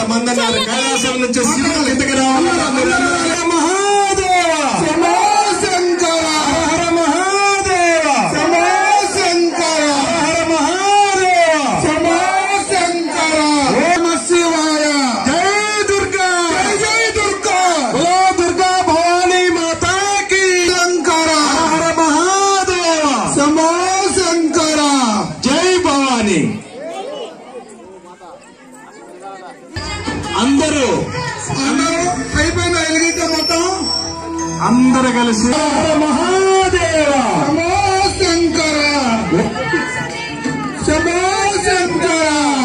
కొంతమంది అన్నారు కైలాసం నుంచి శివుడు కిందకి రావాలి మహాదేవ శంభో శంకర హర మహాదేవ శంభో శంకర హర మహాదేవ శంభో శంకర ఓం శివాయ జై దుర్గా జై దుర్గా ఓ దుర్గా భవానీ మాతా కీ శంకర హర మహాదేవ శంభో శంకర జై భవానీ అందరూ అయిపోయిన ఎలిగితే మొత్తం అందరూ కలిసి మహాదేవ శంభో శంకర శంభో శంకర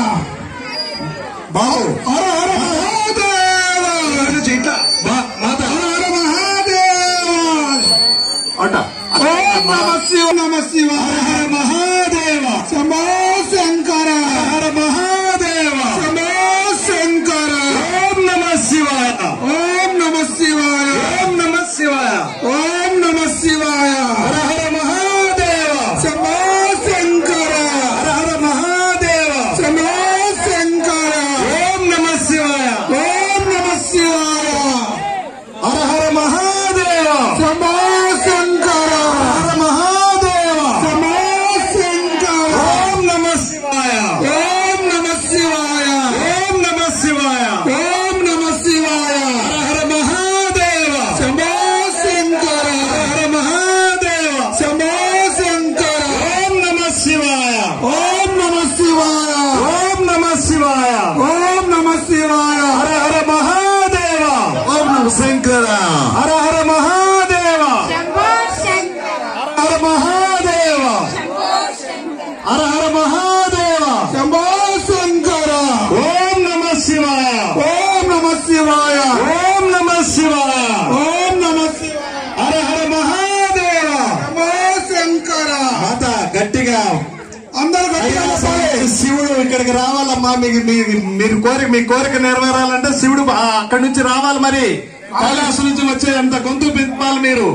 బాబు హర హర మహాదేవ మాత హర హర మహాదేవ అట ఓం నమ శివ నమ శివ హర హర మహాదేవ శంభో శంకర హర మహాదేవ శంభో శంకర ఓం నమ శివాయ ఓం నమ శివాయ ఓం నమ శివాయ ఓం నమ శివాయ హర హర మహాదేవ శంభో శంకర హర హర మహాదేవ శంభో శంకర ఓం నమ శివాయ ఓం నమ శివాయ హర హర మహాదేవ శంభో శంకర హర మహాదేవ శంభో శంకర ఓం నమ శివాయ ఓం నమ శివాయ ఓం నమ శివాయ ఓం నమ శివాయ హర హర మహాదేవ శంభో శంకర హర మహాదేవ శంభో శంకర ఓం నమ శివాయ ఓం నమ శివాయ ఓం నమ శివాయ ఓం నమ శివాయ హర హర మహాదేవ ఓం నమ శంకర హర హర మహాదేవ శంభో శంకర హర హర మహాదేవ శంభో శంకర హర హర మహాదేవ శంభో శంకర ఓం నమ శివాయ ఓం నమ శివాయ ఓం నమ శివాయ ఓం నమ శివాయ హర హర మహాదేవ శంభో శంకర మాత గట్టిగా అందరూ గట్టిగా శివుడు ఇక్కడికి రావాలమ్మా మీరు మీ కోరిక నెరవేరాలంటే శివుడు అక్కడి నుంచి రావాలి మరి కైలాసం నుంచి వచ్చే అంత గొంతు పెంపాలి మీరు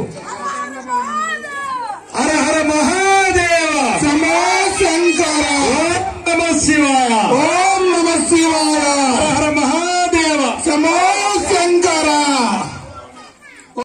హర హర మహాదేవ శంభో శంకర ఓం నమ శివాయ ఓం నమ శివాయ హర హర మహాదేవ శంభో